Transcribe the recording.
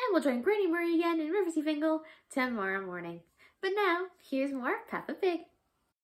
we'll join Granny Murray again in Riversy Fingal tomorrow morning. But now, here's more Peppa Pig.